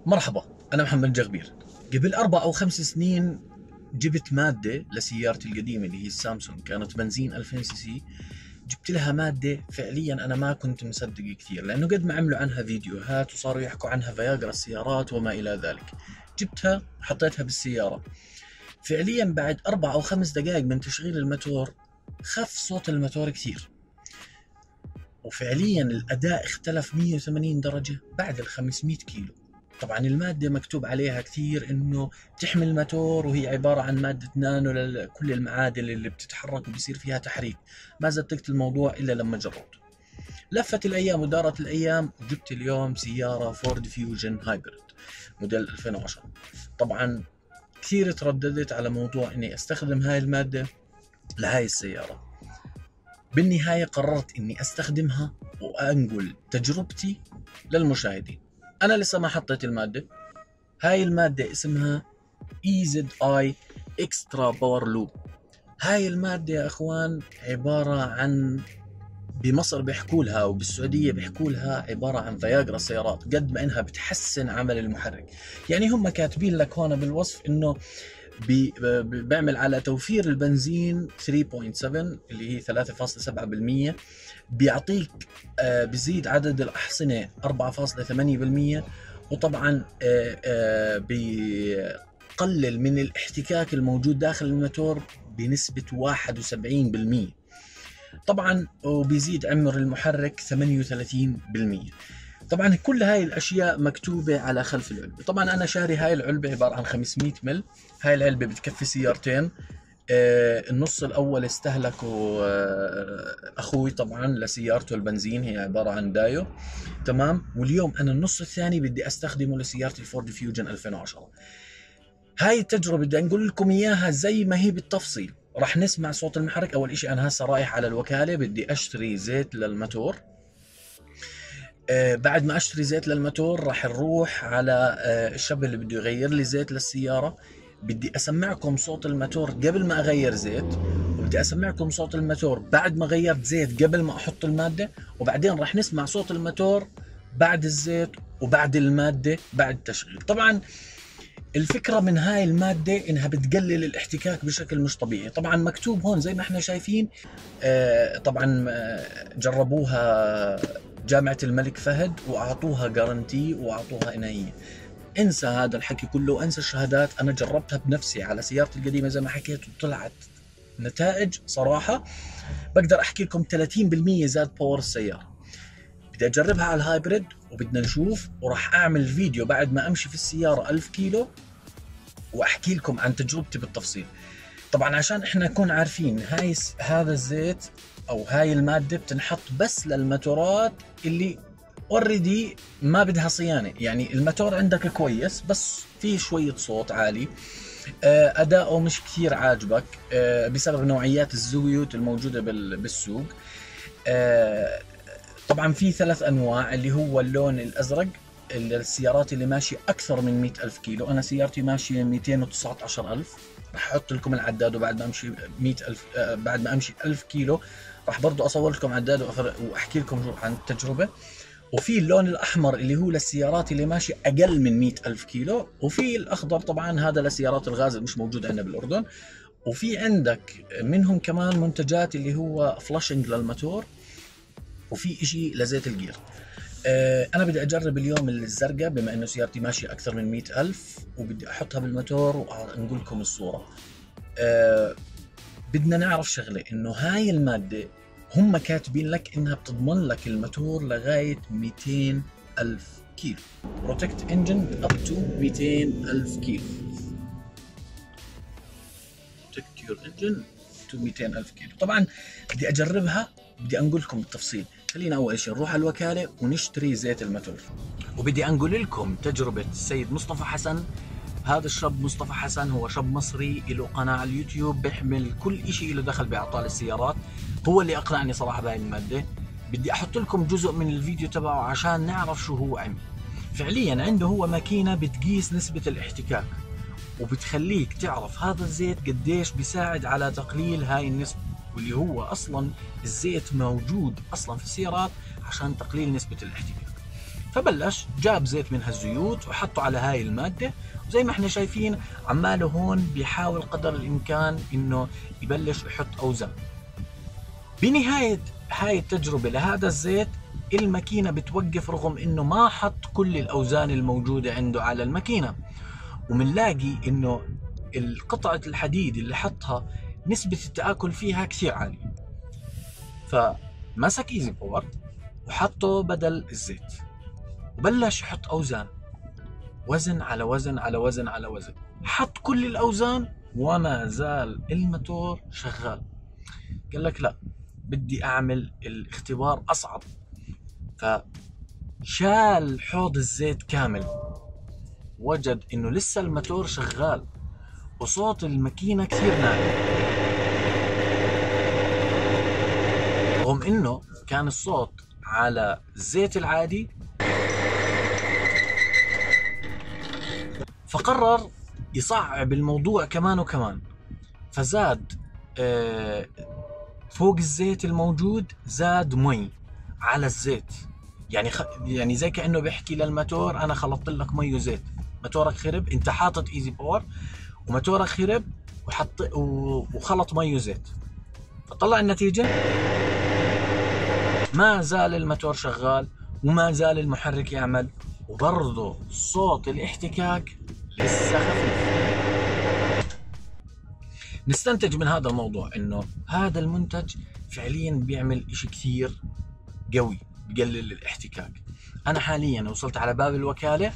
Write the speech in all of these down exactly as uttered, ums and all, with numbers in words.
مرحبا، أنا محمد جغبير. قبل أربع أو خمس سنين جبت مادة لسيارتي القديمة اللي هي السامسونج، كانت بنزين ألفين سي سي. جبت لها مادة فعليا أنا ما كنت مصدق كثير، لأنه قد ما عملوا عنها فيديوهات وصاروا يحكوا عنها فياجرا السيارات وما إلى ذلك. جبتها حطيتها بالسيارة، فعليا بعد أربع أو خمس دقائق من تشغيل الموتور خف صوت الموتور كثير، وفعليا الأداء اختلف مية وثمانين درجة بعد ال خمسمية كيلو. طبعا المادة مكتوب عليها كثير انه تحمي الموتور، وهي عبارة عن مادة نانو لكل المعادن اللي بتتحرك وبصير فيها تحريك. ما صدقت الموضوع الا لما جربته. لفت الايام ودارت الايام، وجبت اليوم سيارة فورد فيوجن هايبرد موديل ألفين وعشرة. طبعا كثير ترددت على موضوع اني استخدم هاي المادة لهاي السيارة. بالنهاية قررت اني استخدمها وانقل تجربتي للمشاهدين. أنا لسه ما حطيت المادة. هاي المادة اسمها إي زد آي إكسترا باور لوب. هاي المادة يا أخوان عبارة عن، بمصر بيحكوا لها وبالسعودية بيحكوا لها عبارة عن فياجرا السيارات، قد ما إنها بتحسن عمل المحرك. يعني هم كاتبين لك هون بالوصف إنه بي بيعمل على توفير البنزين ثلاثة فاصلة سبعة اللي هي ثلاثة فاصلة سبعة بالمية، بيعطيك آه بزيد عدد الأحصنة أربعة فاصلة ثمانية بالمية، وطبعا آه آه بيقلل من الاحتكاك الموجود داخل الموتور بنسبة واحد وسبعين بالمية. طبعا وبيزيد عمر المحرك ثمانية وثلاثين بالمية. طبعا كل هاي الاشياء مكتوبه على خلف العلبه. طبعا انا شاري هاي العلبه عباره عن خمسمية مل. هاي العلبه بتكفي سيارتين. آه النص الاول استهلكه آه اخوي طبعا لسيارته البنزين، هي عباره عن دايو، تمام. واليوم انا النص الثاني بدي استخدمه لسيارتي الفورد فيوجن ألفين وعشرة. هاي التجربه بدي انقل لكم اياها زي ما هي بالتفصيل. راح نسمع صوت المحرك. اول اشي انا هسه رايح على الوكاله، بدي اشتري زيت للموتور. آه بعد ما اشتري زيت للموتور راح نروح على آه الشاب اللي بده يغير لي زيت للسيارة. بدي اسمعكم صوت الموتور قبل ما اغير زيت، وبدي اسمعكم صوت الموتور بعد ما غيرت زيت قبل ما احط المادة، وبعدين راح نسمع صوت الموتور بعد الزيت وبعد المادة بعد التشغيل. طبعا الفكرة من هاي المادة انها بتقلل الاحتكاك بشكل مش طبيعي. طبعا مكتوب هون زي ما احنا شايفين. آه طبعا آه جربوها جامعة الملك فهد واعطوها جارنتي واعطوها عناية. انسى هذا الحكي كله وانسى الشهادات. انا جربتها بنفسي على سيارتي القديمة زي ما حكيت، وطلعت نتائج صراحة بقدر احكي لكم ثلاثين بالمية زاد باور السيارة. بدي اجربها على الهايبريد وبدنا نشوف، وراح اعمل فيديو بعد ما امشي في السيارة ألف كيلو واحكي لكم عن تجربتي بالتفصيل. طبعا عشان احنا نكون عارفين، هاي هذا الزيت او هاي المادة بتنحط بس للموتورات اللي اوريدي ما بدها صيانة. يعني الموتور عندك كويس بس في شوية صوت عالي، اداؤه مش كثير عاجبك بسبب نوعيات الزيوت الموجودة بالسوق. طبعا في ثلاث انواع، اللي هو اللون الازرق السيارات اللي ماشية اكثر من مئة الف كيلو. انا سيارتي ماشية مئتين وتسعة عشر الف. راح احط لكم العداد، وبعد ما امشي مئة الف آه بعد ما امشي ألف كيلو راح برضو اصور لكم عداد واحكي لكم عن التجربة. وفي اللون الاحمر اللي هو للسيارات اللي ماشية اقل من مئة الف كيلو، وفي الاخضر طبعا هذا لسيارات الغاز اللي مش موجود عندنا بالاردن. وفي عندك منهم كمان منتجات اللي هو فلاشنج للموتور، وفي اشي لزيت الجير. أه انا بدي اجرب اليوم الزرقاء بما انه سيارتي ماشية اكثر من مئة الف، وبدي احطها بالموتور وانقل لكم الصورة. أه بدنا نعرف شغلة، انه هاي المادة هم كاتبين لك انها بتضمن لك الموتور لغاية مئتين الف كيلو. Protect engine up to مئتين الف كيلو. Protect your engine to مئتين الف كيلو. طبعا بدي اجربها، بدي انقل لكم بالتفصيل. خلينا اول شيء نروح على الوكالة ونشتري زيت الموتور. وبدي انقل لكم تجربة السيد مصطفى حسن. هذا الشاب مصطفى حسن هو شاب مصري له قناة على اليوتيوب بيحمل كل شيء له دخل باعطال السيارات. هو اللي اقنعني صراحة بهاي المادة. بدي احط لكم جزء من الفيديو تبعه عشان نعرف شو هو عمل. فعليا عنده هو ماكينة بتقيس نسبة الاحتكاك، وبتخليك تعرف هذا الزيت قديش بيساعد على تقليل هاي النسبة، واللي هو اصلا الزيت موجود اصلا في السيارات عشان تقليل نسبة الاحتكاك. فبلش جاب زيت من هالزيوت وحطه على هاي المادة، وزي ما احنا شايفين عماله هون بيحاول قدر الامكان انه يبلش يحط اوزان. بنهاية هاي التجربة لهذا الزيت الماكينة بتوقف رغم انه ما حط كل الاوزان الموجودة عنده على الماكينة، ومنلاقي انه القطعة الحديد اللي حطها نسبة التآكل فيها كثير عالية. فمسك ايزي باور وحطه بدل الزيت وبلش يحط اوزان، وزن على وزن على وزن على وزن، حط كل الاوزان وما زال الموتور شغال. قال لك لا، بدي اعمل الاختبار اصعب، فشال حوض الزيت كامل، وجد انه لسه الموتور شغال وصوت الماكينة كثير ناعم، رغم انه كان الصوت على الزيت العادي. فقرر يصعب الموضوع كمان وكمان، فزاد فوق الزيت الموجود زاد مي على الزيت، يعني خ... يعني زي كأنه بيحكي للموتور انا خلطت لك مي وزيت، موتورك خرب، انت حاطط ايزي باور وموتورك خرب وحط وخلط مي وزيت. فطلع النتيجة ما زال الموتور شغال وما زال المحرك يعمل، وبرضه صوت الاحتكاك لسه خفيف. نستنتج من هذا الموضوع انه هذا المنتج فعليا بيعمل اشي كثير قوي بقلل الاحتكاك. انا حاليا وصلت على باب الوكالة،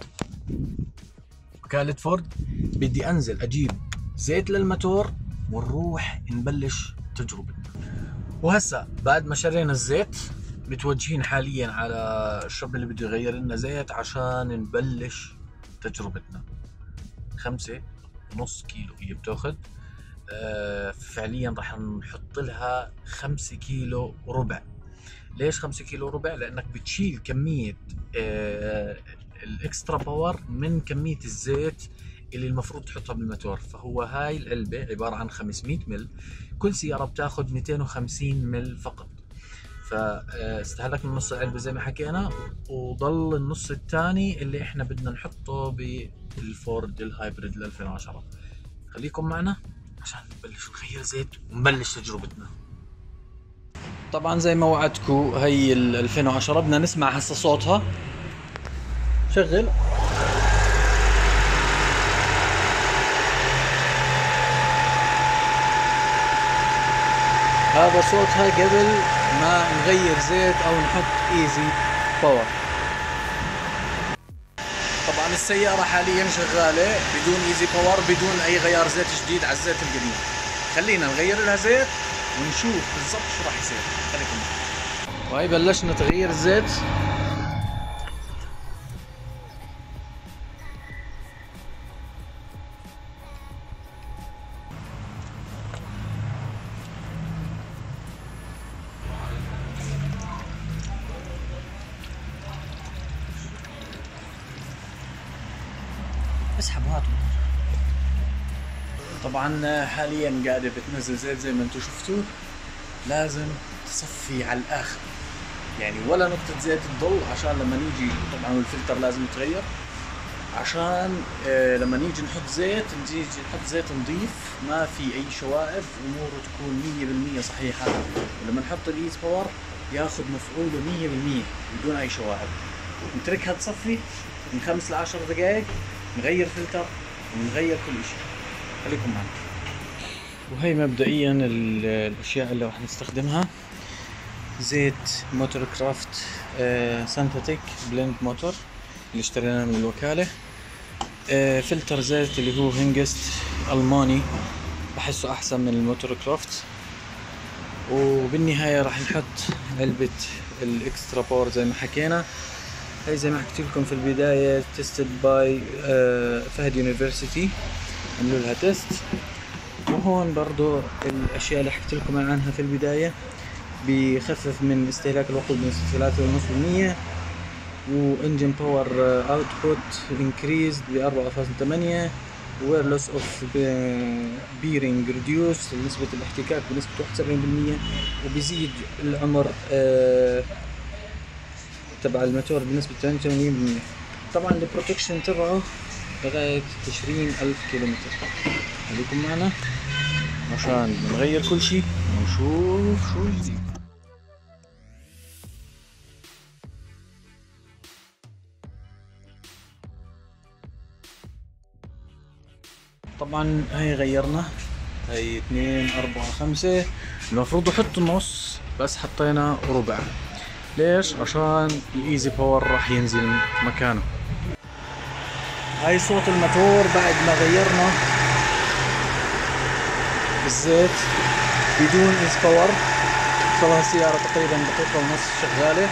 وكالة فورد، بدي انزل اجيب زيت للموتور ونروح نبلش تجربة. وهسا بعد ما شرينا الزيت متوجهين حاليا على الشاب اللي بده يغير لنا زيت عشان نبلش تجربتنا. خمسة ونص كيلو هي بتاخد، آه فعليا راح نحط لها خمسة كيلو وربع. ليش خمسة كيلو وربع؟ لانك بتشيل كمية آه الاكسترا باور من كمية الزيت اللي المفروض تحطها بالموتور. فهو هاي العلبة عبارة عن خمسمية مل، كل سيارة بتاخد مئتين وخمسين مل فقط، فاستهلكنا نص العلبة زي ما حكينا، وضل النص الثاني اللي احنا بدنا نحطه بالفورد الهايبريد ل ألفين وعشرة. خليكم معنا عشان نبلش نغير زيت ونبلش تجربتنا. طبعا زي ما وعدتكم هي ال ألفين وعشرة بدنا نسمع هسه صوتها. شغل. هذا صوتها قبل ما نغير زيت او نحط ايزي باور. طبعا السيارة حاليا شغالة بدون ايزي باور، بدون اي غيار زيت جديد على الزيت القديم. خلينا نغير لها زيت ونشوف بالضبط شو راح يصير. خليكم معي. وهي بلشنا تغيير الزيت. اسحبوا هاتوا. طبعا حاليا قاعدة بتنزل زيت زي ما انتم شفتوا، لازم تصفي على الاخر، يعني ولا نقطة زيت تضل، عشان لما نيجي طبعا الفلتر لازم يتغير، عشان آه لما نيجي نحط زيت نيجي نحط زيت نظيف ما في اي شوائب، اموره تكون مية بالمية صحيحة، ولما نحط الايز باور ياخذ مفعوله مية بالمية بدون اي شوائب. نتركها تصفي من خمس لعشر دقائق، نغير فلتر ونغير كل شيء. خليكم معنا. وهي مبدئيا الاشياء اللي راح نستخدمها: زيت موتور كرافت آه سينثيتيك بلند موتور اللي اشتريناه من الوكالة، آه فلتر زيت اللي هو هنجست الماني، بحسه احسن من الموتور كرافت، وبالنهاية راح نحط علبة الاكسترا باور زي ما حكينا. هي زي ما حكيت لكم في البداية تيستد باي فهد يونيفرسيتي، عملوا لها تيست. وهون برضو الاشياء اللي حكيت لكم عنها في البداية، بيخفف من استهلاك الوقود بنسبة ثلاثة ونص بالمية، وانجن باور اوتبوت انكريزد ب أربعة فاصلة ثمانية، وير لوس اوف بيرنج ريديوس، نسبة الاحتكاك بنسبة واحد وسبعين بالمية، وبيزيد العمر uh, تبع الموتور بنسبة ثمانية وثمانين بالمية. طبعا البروتكشن تبعه لغاية عشرين ألف كيلومتر. خليكم معنا عشان نغير كل شيء ونشوف شو الجديد. طبعا هاي غيرنا، هاي اثنين أربعة خمسة، المفروض احط النص بس حطينا ربع. ليش؟ عشان الايزي باور راح ينزل مكانه. هاي صوت الموتور بعد ما غيرنا الزيت بدون ايزي باور. صار السيارة تقريبا دقيقة ونص شغالة.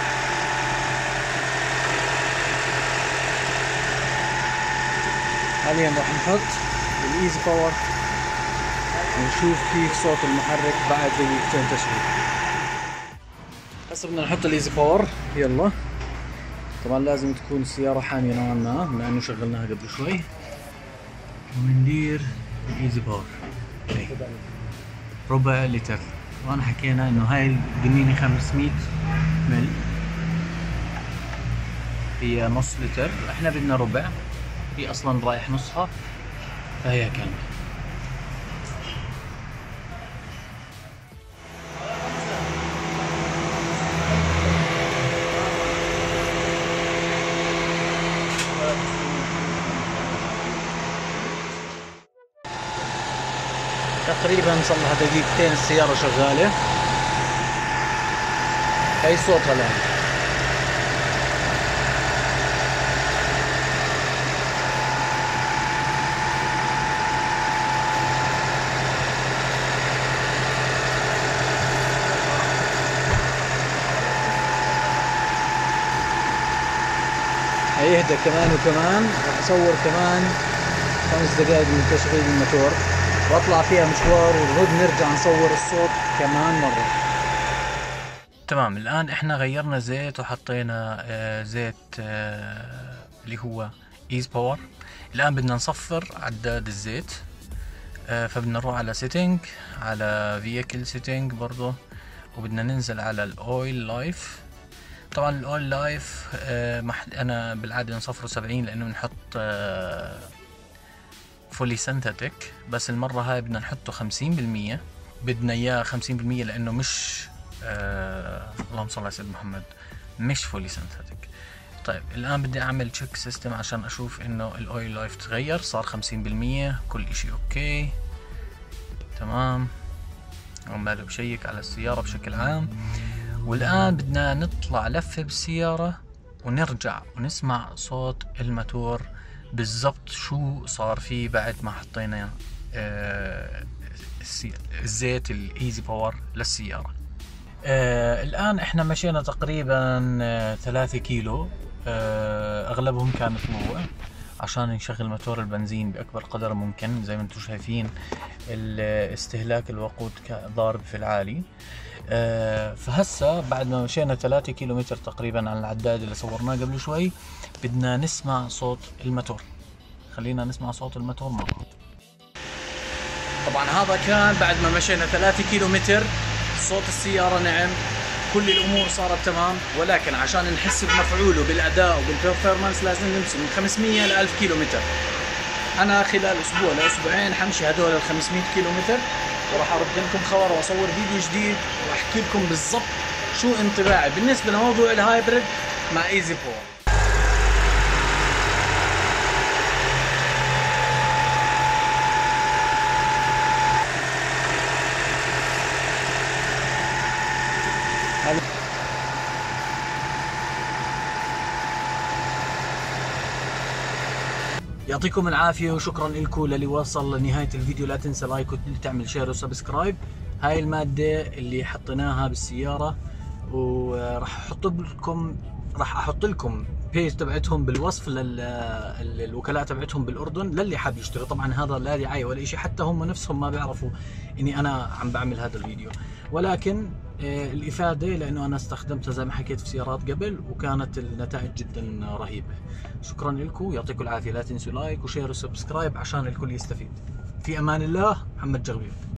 حاليا راح نحط الايزي باور ونشوف كيف صوت المحرك بعد دقيقتين تشغيل. هسه بدنا نحط الايزي باور. يلا طبعا لازم تكون السيارة حامية نوعا ما بما انه شغلناها قبل شوي. وندير الايزي باور هي ربع لتر. طبعا حكينا انه هاي القنينة خمسمية مل، هي نص لتر، احنا بدنا ربع، هي اصلا رايح نصها فهي كاملة. تقريبا صار لها دقيقتين السيارة شغالة. هي صوتها الآن. هيهدى كمان وكمان. راح اصور كمان خمس دقائق من تشغيل الموتور واطلع فيها مشوار ونعود نرجع نصور الصوت كمان مرة. تمام، الان احنا غيرنا زيت وحطينا آه زيت آه اللي هو ايز باور. الان بدنا نصفر عداد الزيت، آه فبدنا نروح على سيتنج، على فييكل سيتنج برضو، وبدنا ننزل على الاويل لايف. طبعا الاويل لايف آه انا بالعاده نصفره سبعين لانه بنحط آه فولي سينثيتك، بس المرة هاي بدنا نحطه خمسين بالمية. بدنا اياه خمسين بالمية لانه مش آه اللهم صل على سيدنا محمد، مش فولي سينثيتك. طيب الان بدي اعمل تشيك سيستم عشان اشوف انه الاويل لايف تغير، صار خمسين بالمية، كل اشي اوكي تمام. عماله بشيك على السيارة بشكل عام. والان بدنا نطلع لفة بالسيارة ونرجع ونسمع صوت الموتور بالضبط شو صار فيه بعد ما حطينا آه الزيت الايزي باور للسيارة. آه الان احنا مشينا تقريبا آه ثلاثة كيلو، آه اغلبهم كان طلوع عشان نشغل موتور البنزين باكبر قدر ممكن. زي ما انتم شايفين استهلاك الوقود ضارب في العالي. آه فهسه بعد ما مشينا ثلاثة كيلومتر تقريبا على العداد اللي صورناه قبل شوي، بدنا نسمع صوت الموتور. خلينا نسمع صوت الموتور مع بعض. طبعا هذا كان بعد ما مشينا ثلاثة كيلومتر. صوت السيارة نعم، كل الامور صارت تمام، ولكن عشان نحس بمفعوله بالاداء وبالبرفورمانس لازم نمشي من خمسمية ل ألف كيلومتر. انا خلال اسبوع لاسبوعين حمشي هدول ال خمسمية كيلومتر، وراح ارد لكم خبر واصور فيديو جديد واحكي لكم بالضبط شو انطباعي بالنسبه لموضوع الهايبريد مع ايزي باور. يعطيكم العافية وشكرا لكم للي وصل لنهاية الفيديو. لا تنسى لايك وتعمل شير وسبسكرايب. هاي المادة اللي حطيناها بالسيارة، وراح احط لكم راح احط لكم بيج تبعتهم بالوصف للوكلاء تبعتهم بالاردن للي حاب يشتري. طبعا هذا لا دعاية ولا شيء، حتى هم نفسهم ما بيعرفوا اني انا عم بعمل هذا الفيديو، ولكن الافادة لانه انا استخدمتها زي ما حكيت في سيارات قبل وكانت النتائج جدا رهيبة. شكرا لكم، يعطيكم العافية. لا تنسوا لايك وشير وسبسكرايب عشان الكل يستفيد. في امان الله، محمد جغبير.